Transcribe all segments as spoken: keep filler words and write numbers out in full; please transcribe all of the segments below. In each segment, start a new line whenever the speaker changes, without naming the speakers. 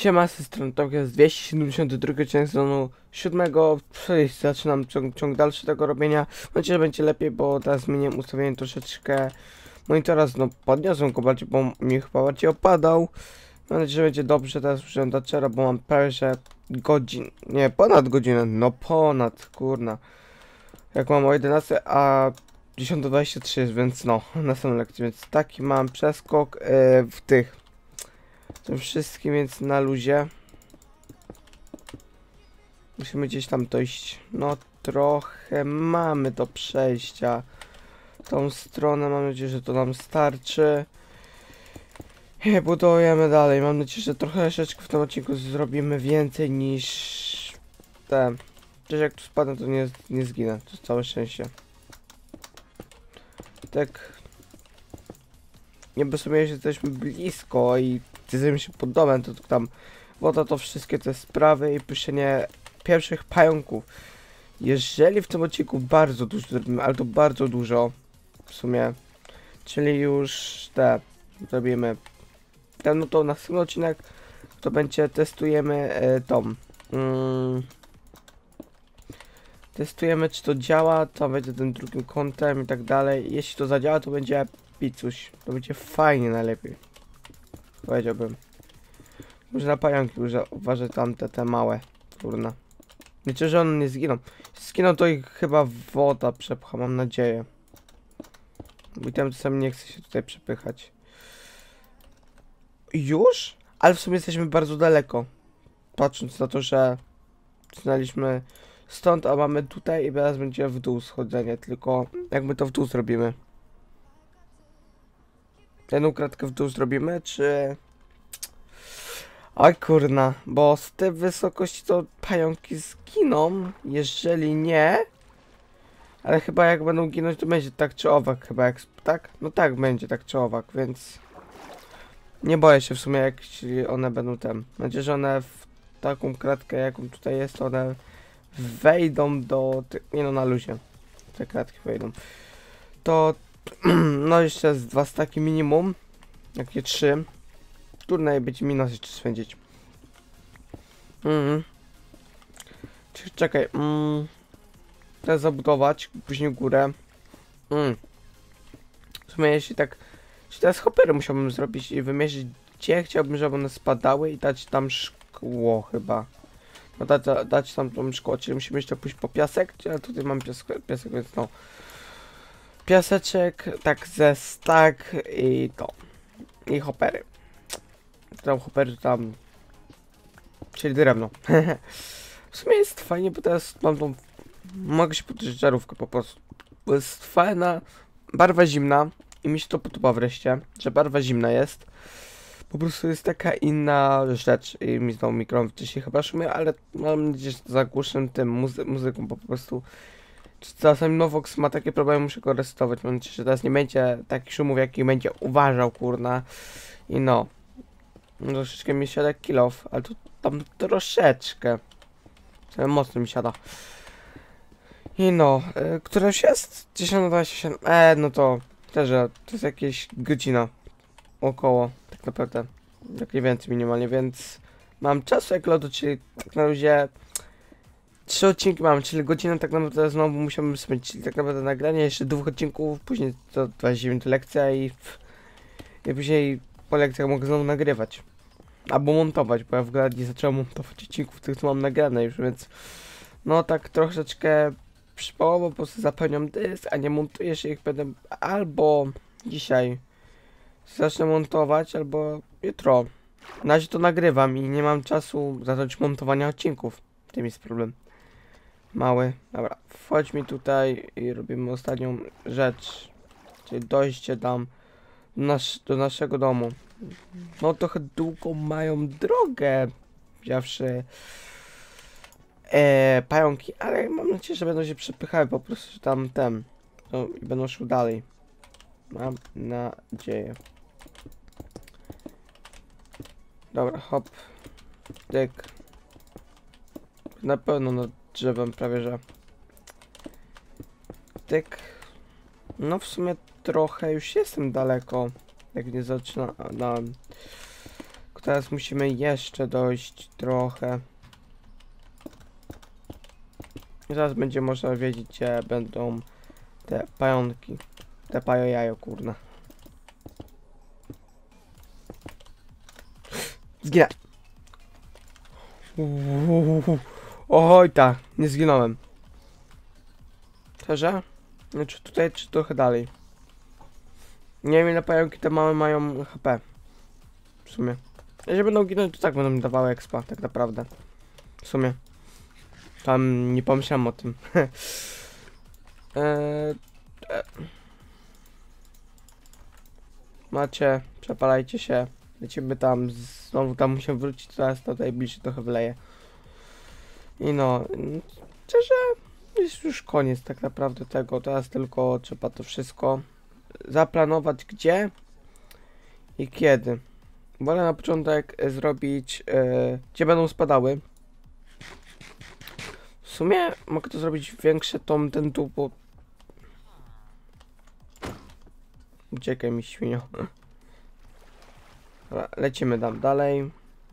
Siema, z tej strony to jest dwieście siedemdziesiąty drugi odcinek sezonu siódmego. Przejść, zaczynam ciąg, ciąg dalszy tego robienia. Mam nadzieję, że będzie lepiej, bo teraz zmieniłem ustawienie troszeczkę monitora, no podniosłem go bardziej, bo mi chyba bardziej opadał. Mam nadzieję, że będzie dobrze. Teraz użyłem Dutchera, bo mam prawie że godzin, nie, ponad godzinę, no ponad, kurna. Jak mam o jedenastej, a dziesiąta dwadzieścia trzy jest, więc no, następną lekcję, więc taki mam przeskok yy, w tych. To wszystkim, więc na luzie. Musimy gdzieś tam dojść. No trochę mamy do przejścia. W tą stronę mam nadzieję, że to nam starczy. I budujemy dalej. Mam nadzieję, że trochę troszeczkę w tym odcinku zrobimy więcej niż te. Przecież jak tu spadnę, to nie, nie zginę. To jest całe szczęście. Tak. Niby w sumie jesteśmy blisko i jesteśmy się pod domem, to, to tam woda, to wszystkie te sprawy i puszczenie pierwszych pająków. Jeżeli w tym odcinku bardzo dużo zrobimy, ale to bardzo dużo w sumie, czyli już te zrobimy ten, no to następny odcinek to będzie testujemy e, tą mm, testujemy, czy to działa, to będzie tym drugim kątem i tak dalej. Jeśli to zadziała, to będzie picuś, to będzie fajnie najlepiej, powiedziałbym. Może na pająki uważaj tamte, te małe, kurna. Liczę, że one nie zginą. Zginą, to ich chyba woda przepcha, mam nadzieję. Bo i tam czasami nie chce się tutaj przepychać. Już? Ale w sumie jesteśmy bardzo daleko. Patrząc na to, że znaliśmy stąd, a mamy tutaj i teraz będzie w dół schodzenie. Tylko jak my to w dół zrobimy? Jedną kratkę w dół zrobimy, czy... Oj kurna, bo z tej wysokości to pająki zginą, jeżeli nie. Ale chyba jak będą ginąć, to będzie tak czy owak, chyba jak, tak? No tak, będzie tak czy owak, więc... Nie boję się w sumie, jak one będą tam. Mam nadzieję, że one w taką kratkę, jaką tutaj jest, one wejdą do... Nie no, na luzie. Te kratki wejdą. To... No jeszcze z dwa staki minimum. Jakie trzy. Trudno być minus jeszcze spędzić. Mhm. Czekaj. Mm. Teraz zabudować, później górę. Mm. W sumie jeśli tak... Jeśli teraz hoppery musiałbym zrobić i wymierzyć, gdzie chciałbym, żeby one spadały i dać tam szkło chyba. No dać, dać tam tą szkło, czyli musimy jeszcze pójść po piasek, ale tutaj mam piasek, piasek, więc no. Piaseczek, tak ze stack i to. I hoppery. Tam hoppery tam... Czyli drewno. W sumie jest fajnie, bo teraz mam tą... Mogę się podnieść żarówkę po prostu. Bo jest fajna, barwa zimna. I mi się to podoba wreszcie, że barwa zimna jest. Po prostu jest taka inna rzecz. I mi znowu mikrofon wcześniej chyba szumie, ale mam nadzieję, że zagłuszę tym muzy muzyką, bo po prostu... Czasami Novox ma takie problemy, muszę go resetować. Mam nadzieję, że teraz nie będzie takich szumów, jaki będzie uważał, kurna. I no. Troszeczkę mi siada kill off, ale tu tam troszeczkę. Sobie mocno mi siada. I no, y, która już jest? dziesiąta dwadzieścia siedem. E, no to też, że to jest jakieś godzina. Około, tak naprawdę. Jak nie więcej minimalnie, więc mam czasu jak lodu, czyli tak na razie trzy odcinki mam, czyli godzinę tak naprawdę znowu musiałbym spędzić, czyli tak naprawdę nagranie jeszcze dwóch odcinków, później to dwadzieścia dziewięć lekcja i, i później po lekcjach mogę znowu nagrywać. Albo montować, bo ja w ogóle nie zacząłem montować odcinków, tych co mam nagrane już, więc no tak troszeczkę przypałowo po prostu zapełniam dysk, a nie montuję się ich, będę albo dzisiaj zacznę montować, albo jutro. Na razie to nagrywam i nie mam czasu zacząć montowania odcinków. Tym jest problem. Mały. Dobra, wchodź mi tutaj i robimy ostatnią rzecz. Czyli dojście tam do, nas do naszego domu. No trochę długą mają drogę. Wziąwszy e, pająki, ale mam nadzieję, że będą się przepychały po prostu tam tem. No, i będą szły dalej. Mam nadzieję. Dobra, hop. Tyk. Na pewno nad drzewem prawie, że. Tyk. No w sumie trochę już jestem daleko. Jak nie zaczyna na teraz musimy jeszcze dojść trochę. I zaraz będzie można wiedzieć, gdzie będą te pająki. Te pajojajo, kurna. Zginę. Oj tak, nie zginąłem. Szczerze? No, czy tutaj, czy trochę dalej? Nie wiem, ile pająki te małe mają H P. W sumie. Jeżeli będą ginąć, to tak będą mi dawały expa, tak naprawdę. W sumie. Tam nie pomyślałem o tym. eee, e. Macie, przepalajcie się. Lecimy tam, znowu tam musimy wrócić, teraz tutaj bliżej trochę wleje. I no, szczerze, jest już koniec tak naprawdę tego. Teraz tylko trzeba to wszystko zaplanować, gdzie i kiedy. Wolę na początek zrobić, yy, gdzie będą spadały. W sumie mogę to zrobić większe, tą, ten tu, bo... Uciekaj mi, świnio. Dobra, lecimy tam dalej.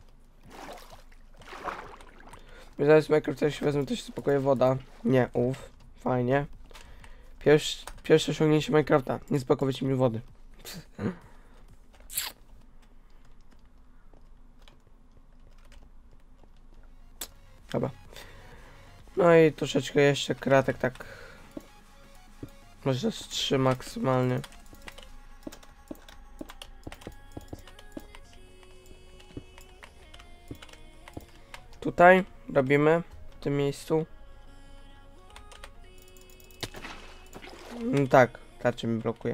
Zaraz Minecraft też wezmę, też spokojnie woda. Nie, uff, fajnie. Pierwszy, pierwsze osiągnięcie Minecrafta, nie spakować mi wody. Dobra. No i troszeczkę jeszcze kratek, tak. Może z trzy maksymalnie. Tutaj robimy w tym miejscu. No tak, tarczy mi blokuje.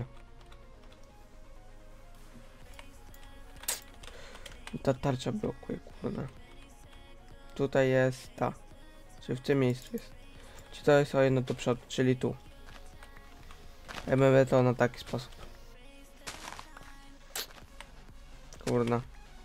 Ta tarcza blokuje, kurde. Tutaj jest ta. Czy w tym miejscu jest? Czy to jest o jedno do przodu, czyli tu. Ja będę to na taki sposób. Kurna.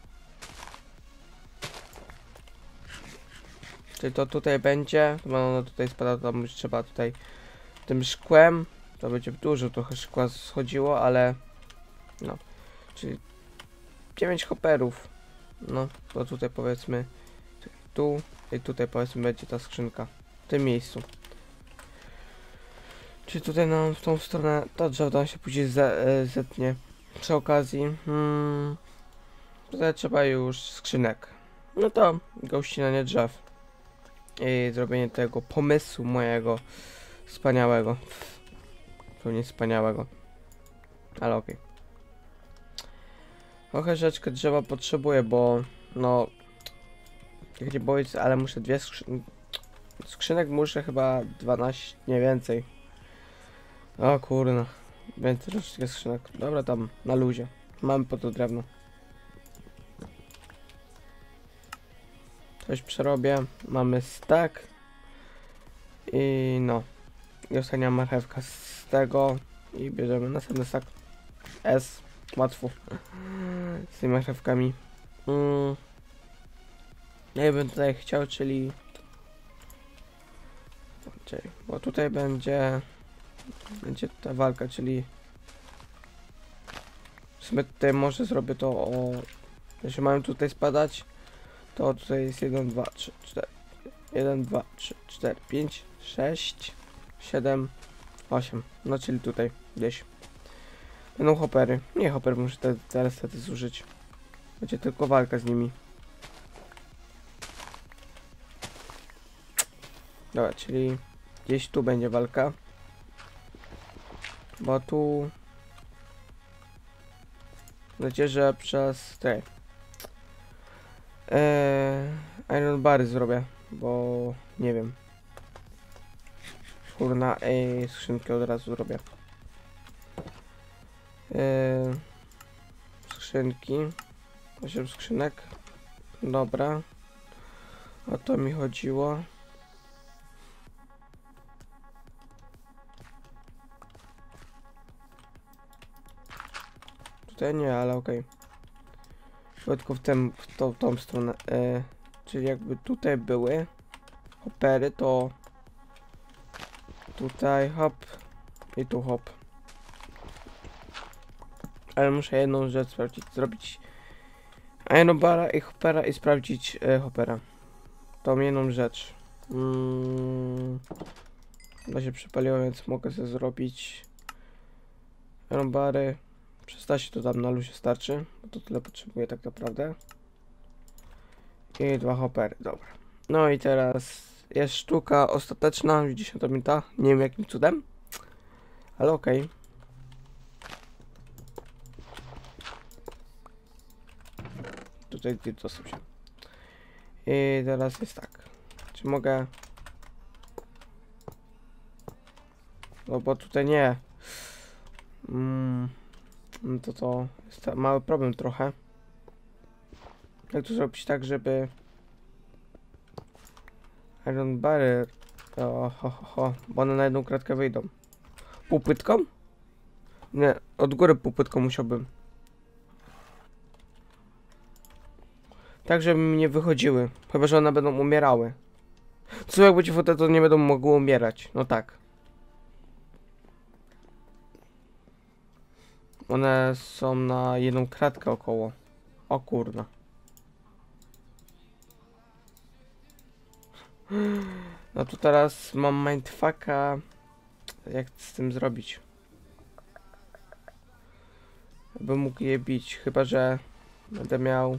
Czyli to tutaj będzie, no ono tutaj spada, to już trzeba tutaj tym szkłem, to będzie dużo trochę szkła schodziło, ale no, czyli dziewięć hopperów, no, to tutaj powiedzmy tu i tutaj powiedzmy będzie ta skrzynka, w tym miejscu. Czyli tutaj no, w tą stronę to drzewo się później ze, zetnie. Przy okazji, hmm, tutaj trzeba już skrzynek, no to gościnanie drzew. I zrobienie tego pomysłu mojego wspaniałego. Pewnie wspaniałego. Ale okej. Okay. Trochę rzeczkę drzewa potrzebuję, bo no... Jak nie boję, ale muszę dwie skrzynki... Skrzynek muszę chyba dwanaście, nie więcej. O kurna. Więcej troszeczkę skrzynek. Dobra, tam na luzie. Mamy po to drewno. Coś przerobię. Mamy stack. I no. I ostatnia marchewka z tego. I bierzemy następny stack. S. Łatwo. Z tymi marchewkami. Mm. Ja bym tutaj chciał, czyli... Czyli... Bo tutaj będzie... Będzie ta walka, czyli... W sumie tutaj może zrobię to o... Jeśli mają tutaj spadać, to tutaj jest jeden, dwa, trzy, cztery. jeden, dwa, trzy, cztery, pięć, sześć, siedem, osiem. No czyli tutaj gdzieś. Będą hoppery. Nie hopper muszę te, teraz wtedy zużyć. Będzie tylko walka z nimi. Dobra, czyli gdzieś tu będzie walka. Bo tu... Mam nadzieję, że przez te... Eee, Iron bary zrobię, bo nie wiem. Kurna, ej, skrzynki od razu zrobię. Eee, skrzynki. osiem skrzynek. Dobra. O to mi chodziło. Tutaj nie, ale okej. Okay. Tylko w, tym, w tą, tą stronę. E, czyli jakby tutaj były hoppery, to tutaj hop i tu hop. Ale muszę jedną rzecz sprawdzić, zrobić Ironbara i Hoppera i sprawdzić e, Hoppera. Tą jedną rzecz. Mm, to się przypaliło, więc mogę sobie zrobić Ironbary. Przesta się to tam na luzie starczy, bo to tyle potrzebuję tak naprawdę. I dwa Hoppery, dobra. No i teraz jest sztuka ostateczna, dziesiąta minuta. Nie wiem jakim cudem, ale okej. Okay. Tutaj dostał się. I teraz jest tak. Czy mogę... No bo tutaj nie. Mm, no to to jest mały problem trochę. Jak to zrobić tak, żeby... Iron Barrier... O, ho, ho, ho, bo one na jedną kratkę wyjdą. Półpłytką? Nie, od góry półpłytką musiałbym. Tak, żeby mi nie wychodziły. Chyba, że one będą umierały. Co jak będzie woda, to nie będą mogły umierać. No tak. One są na jedną kratkę około. O kurna. No to teraz mam mindfucka. Jak z tym zrobić? Bym mógł je bić, chyba że będę miał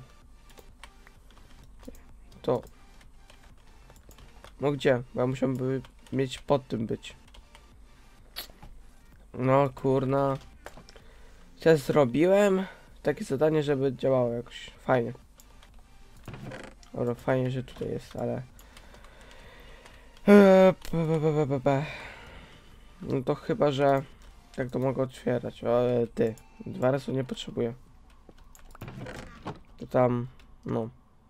to. No gdzie? Bo ja musiałbym mieć pod tym być. No kurna. Teraz zrobiłem takie zadanie, żeby działało jakoś fajnie. Dobra, fajnie, że tutaj jest, ale... No to chyba, że tak to mogę otwierać. O, ty. Dwa razy nie potrzebuję. To tam, no.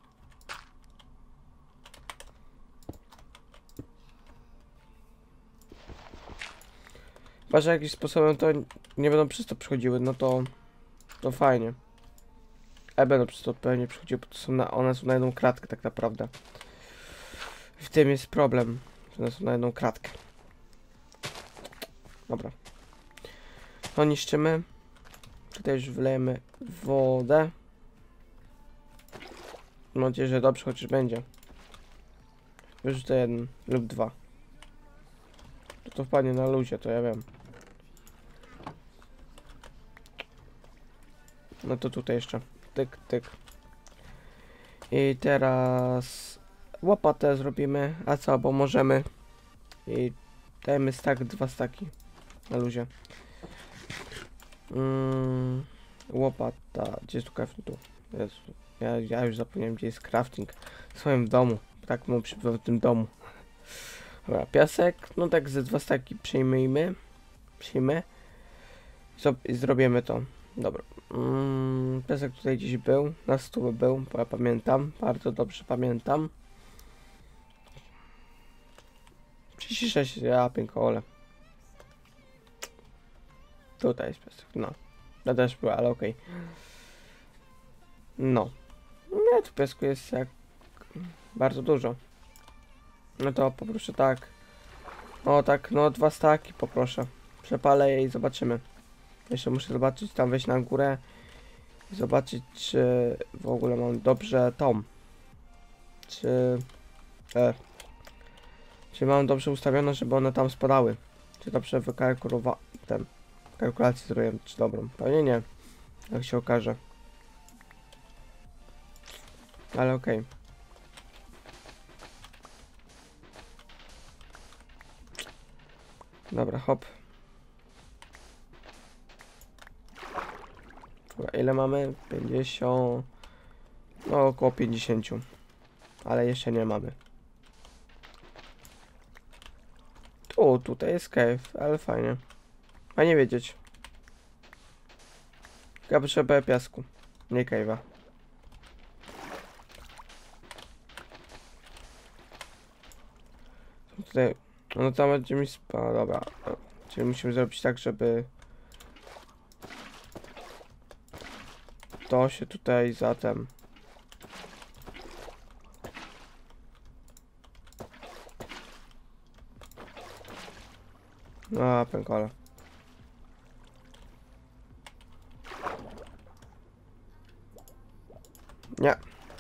Chyba, że jakimś sposobem to nie będą przez to przychodziły, no to... To fajnie. Ale będą przez to pewnie przychodziły, bo to są na, one są na jedną kratkę tak naprawdę. W tym jest problem, że one są na jedną kratkę. Dobra. To niszczymy. Tutaj już wlejemy wodę. Mam nadzieję, że dobrze chociaż będzie. Wyrzucę jeden lub dwa. To to wpadnie na luzie, to ja wiem. No to tutaj jeszcze. Tyk, tyk. I teraz łopatę zrobimy. A co, bo możemy. I dajmy stack, dwa staki na luzie. Mm, łopata. Gdzie jest tu crafting? Tu. Jezu. Ja, ja już zapomniałem, gdzie jest crafting. W swoim domu. Tak mu przybywa w tym domu. Dobra, piasek. No tak ze dwa staki przyjmijmy. Przyjmę. I zrobimy to. Dobra. Mm, piasek tutaj gdzieś był. Na stół był, bo ja pamiętam. Bardzo dobrze pamiętam. trzydzieści sześć, ja piękole. Tutaj jest piasek, no. To też była, ale okej. Okay. No. Nie, tu piasku jest jak... bardzo dużo. No to poproszę tak. O tak, no dwa staki poproszę. Przepalę je i zobaczymy. Jeszcze muszę zobaczyć, tam wejść na górę. I zobaczyć, czy w ogóle mam dobrze tom. Czy... E, czy mam dobrze ustawione, żeby one tam spadały. Czy dobrze wykalkulowałem ten... kalkulację zrobiłem, czy dobrą. Pewnie nie. Jak się okaże. Ale okej. Okay. Dobra, hop. Dobra, ile mamy? pięćdziesiąt... No, około pięćdziesiąt. Ale jeszcze nie mamy. Tu, tutaj jest cave, ale fajnie. Fajnie wiedzieć. Ja potrzebuję piasku, nie cave'a. Tutaj... No tam będzie mi spa... Dobra. Czyli musimy zrobić tak, żeby... To się tutaj zatem... A, pękola. Nie.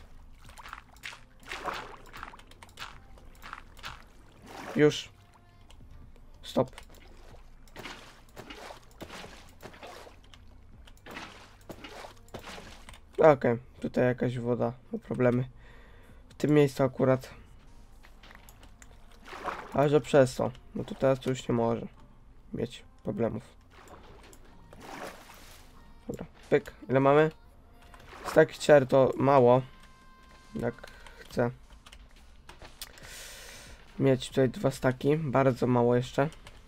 Już. Stop. Okej, okay. Tutaj jakaś woda, no problemy. W tym miejscu akurat. Ale że przez to, no to teraz to już nie może mieć problemów. Dobra, pyk, ile mamy? Z takich cier to mało, jak chcę mieć tutaj dwa staki, bardzo mało jeszcze.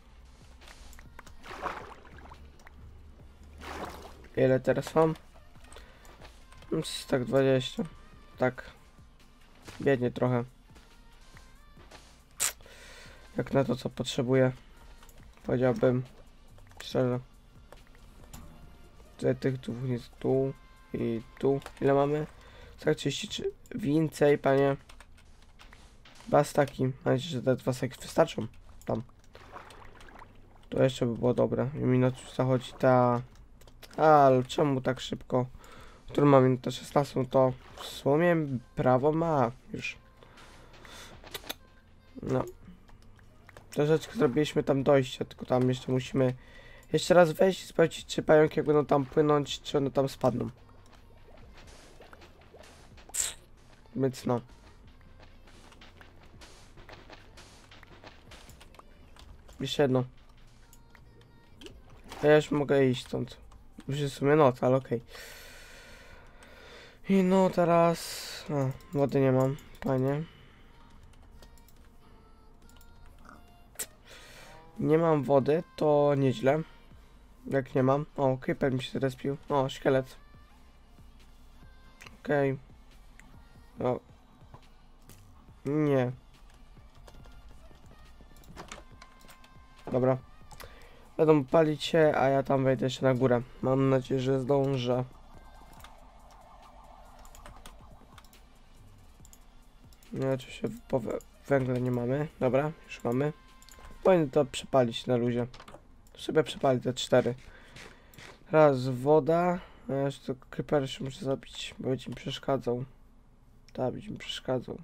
Ile teraz mam? Tak dwadzieścia, tak, biednie trochę. Jak na to, co potrzebuję, powiedziałbym szczerze. Tutaj tych dwóch jest tu i tu. Ile mamy? Tak, trzydzieści trzy. Więcej, panie. Dwa staki. Mam nadzieję, że te dwa staki wystarczą. Tam. To jeszcze by było dobre. I minut już zachodzi ta... A, ale czemu tak szybko? Którą mam minutę szesnastą, to w sumie prawo ma już. No. Troszeczkę zrobiliśmy tam dojście, tylko tam jeszcze musimy jeszcze raz wejść i sprawdzić, czy pająki jak będą tam płynąć, czy one tam spadną. Więc no. Jeszcze jedno. Ja już mogę iść stąd. Już jest w sumie noc, ale okej. Okay. I no teraz... A, wody nie mam, fajnie. Nie mam wody, to nieźle. Jak nie mam. O, creeper mi się zrespił. O, szkielet. Okej. Okay. O. Nie. Dobra. Będą palić się, a ja tam wejdę jeszcze na górę. Mam nadzieję, że zdążę. Nie, oczywiście węgla nie mamy. Dobra, już mamy. Powinien to przepalić na luzie. Sobie przepali te cztery. Raz woda. A jeszcze to creeper jeszcze muszę zabić, bo będzie mi przeszkadzał. Tak, będzie mi przeszkadzał.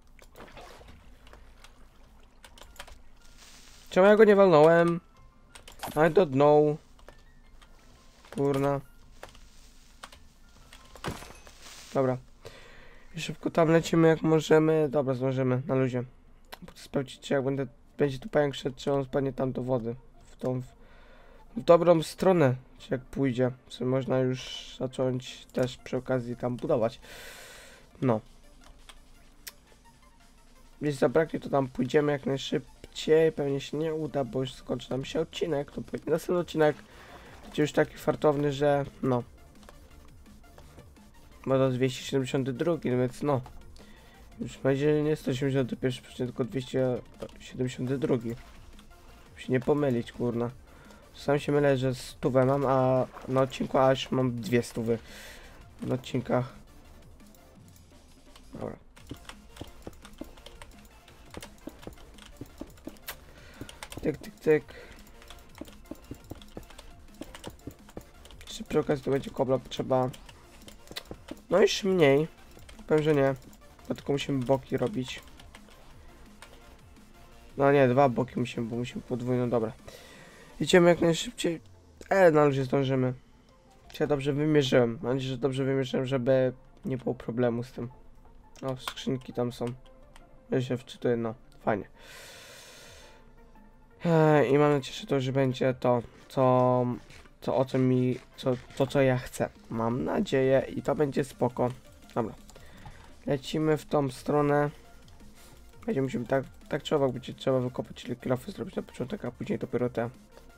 Czemu ja go nie walnąłem? I don't know. Kurna. Dobra. I szybko tam lecimy jak możemy. Dobra, zdążymy na luzie. Bo to sprawdzić, czy jak będę, będzie tu pająk szedł, czy on spadnie tam do wody. W tą... W, w dobrą stronę, czy jak pójdzie. Czy można już zacząć też przy okazji tam budować. No. Jeśli zabraknie, to tam pójdziemy jak najszybciej. Pewnie się nie uda, bo już skończy nam się odcinek. To pewnie następny odcinek będzie już taki fartowny, że no. Ma do dwieście siedemdziesiąt dwa, więc no. Już będzie nie sto siedemdziesiąt jeden, tylko dwieście siedemdziesiąt dwa. Się nie pomylić, kurna. Sam się mylę, że stówę mam, a na odcinku aż mam dwie stówy. Na odcinkach. Dobra. Tyk, tyk, tyk. Jeszcze przy okazji to będzie kobla potrzeba. No już mniej. Powiem, że nie. Bo tylko musimy boki robić. No nie, dwa boki musimy, bo musimy podwójną, dobra. Idziemy jak najszybciej. E, na luzie zdążymy. Ja dobrze wymierzyłem. Mam nadzieję, że dobrze wymierzyłem, żeby nie było problemu z tym. O, skrzynki tam są. Ja się wczytuję, no. Fajnie. E, I mam nadzieję, że to już będzie to, co... To o co mi... Co, to co ja chcę. Mam nadzieję i to będzie spoko. Dobra. Lecimy w tą stronę. Będzie musimy tak... Tak trzeba będzie trzeba wykopać, czyli kilofy zrobić na początek, a później dopiero te.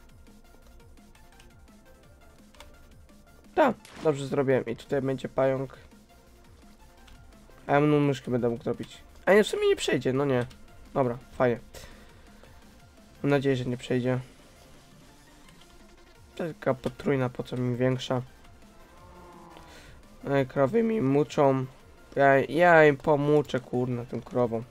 Tak, dobrze zrobiłem. I tutaj będzie pająk. A ja mną myszkę będę mógł zrobić. A nie, w sumie nie przejdzie, no nie. Dobra, fajnie. Mam nadzieję, że nie przejdzie. Taka potrójna, po co mi większa. Ej, krowy mi muczą. Ja, ja im pomuczę, kurna, tym krowom.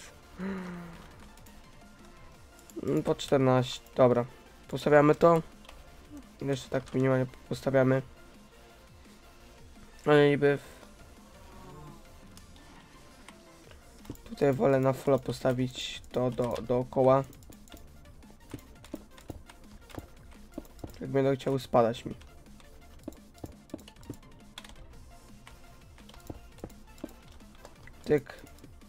Po czternaście, dobra. Postawiamy to. Jeszcze tak minimalnie postawiamy. No i niby niestety wolę na fulla postawić to do, dookoła. Jak będą chciały spadać mi. Tyk.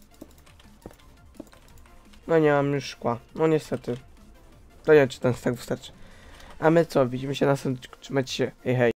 No nie mam już szkła. No niestety. To nie wiem, czy ten stack wystarczy. A my co? Widzimy się na następnym odcinku. Trzymajcie się. Hej, hej.